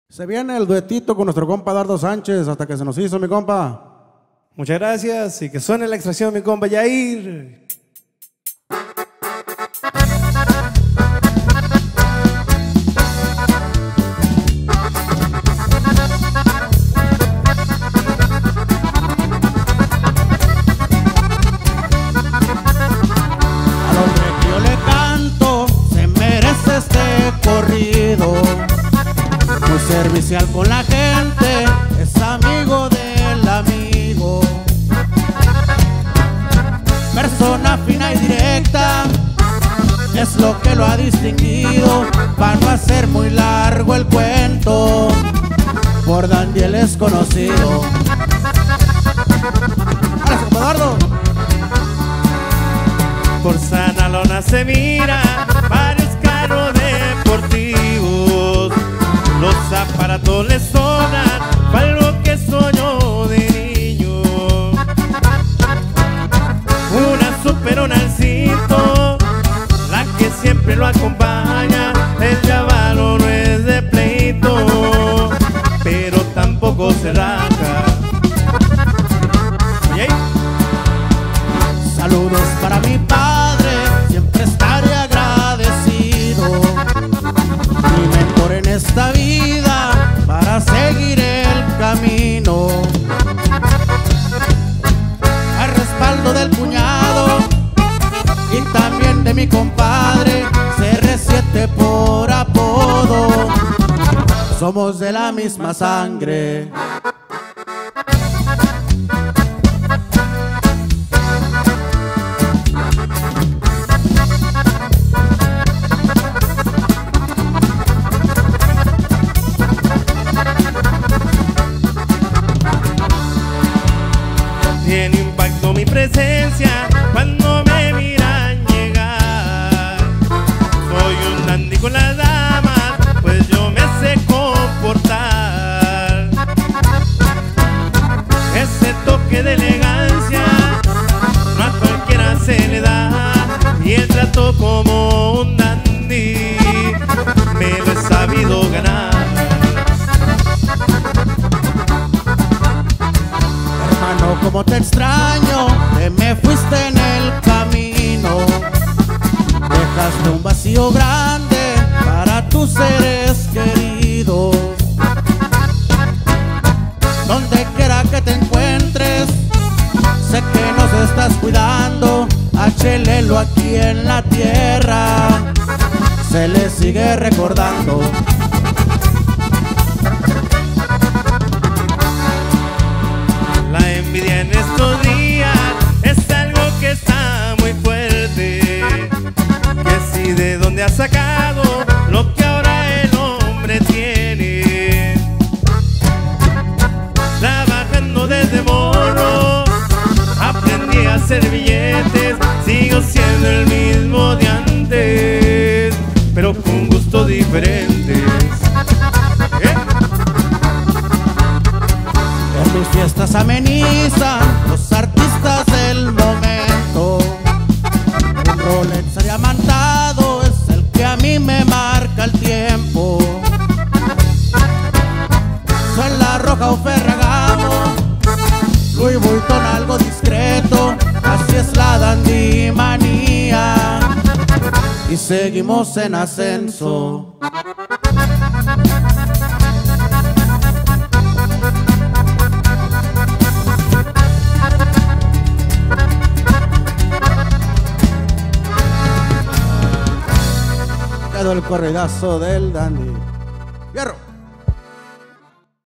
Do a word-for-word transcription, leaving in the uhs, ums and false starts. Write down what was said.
Se viene el duetito con nuestro compa Dardo Sánchez, hasta que se nos hizo, mi compa. Muchas gracias y que suene la extracción, mi compa Yair. Al hombre que yo le canto, se merece este corrido. Muy servicial con la gente, es amigo del amigo. Persona fina y directa, es lo que lo ha distinguido. Para no hacer muy largo el cuento, por Dandy él es conocido. ¡Ahora, Eduardo! Por Sanalona se mira varios carros deportivos. Los aparatos le sonan para lo que soñó de niño. Una super Onalcito, la que siempre lo acompaña. El llavalo no es de pleito, pero tampoco se raja. Oye. Saludos para mi padre, siempre estaré agradecido. Mi mentor en esta vida, para seguir el camino. Al respaldo del cuñado y también de mi compadre, C R siete por apodo. Somos de la misma sangre. Tiene impacto mi presencia cuando me miran llegar. Soy un dandy con las damas, pues yo me sé comportar. Ese toque de elegancia no a cualquiera se le da, y el trato como un dandy me lo he sabido ganar. Como te extraño, te me fuiste en el camino. Dejaste un vacío grande para tus seres queridos. Donde quiera que te encuentres, sé que nos estás cuidando. A Chelelo aquí en la tierra se le sigue recordando. La envidia en estos días es algo que está muy fuerte. Que si de dónde ha sacado lo que ahora el hombre tiene. Trabajando desde morro aprendí a hacer billetes. Sigo siendo el mismo de antes, pero con gustos diferentes. ¿Eh? En mis fiestas amenizan los artistas del momento. Un Rolex diamantado es el que a mí me marca el tiempo. Soy la Roja o Ferragamo, Louis Vuitton algo discreto. Así es la dandy manía, y seguimos en ascenso. El corridazo del dandy. ¡Fierro!